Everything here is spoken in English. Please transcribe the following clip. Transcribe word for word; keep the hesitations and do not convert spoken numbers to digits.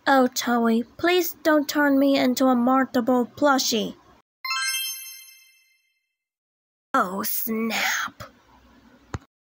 Oh, Toei, please don't turn me into a marketable plushie. Oh, snap.